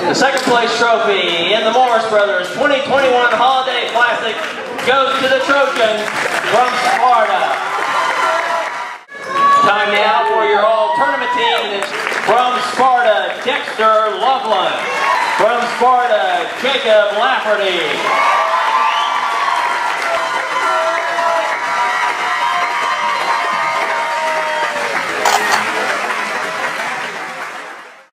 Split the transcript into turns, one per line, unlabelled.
The second place trophy in the Morris Brothers 2021 Holiday Classic goes to the Trojans from Sparta. Time now for your all-tournament team. It's from Sparta, Dexter Loveland. From Sparta, Jacob Lafferty.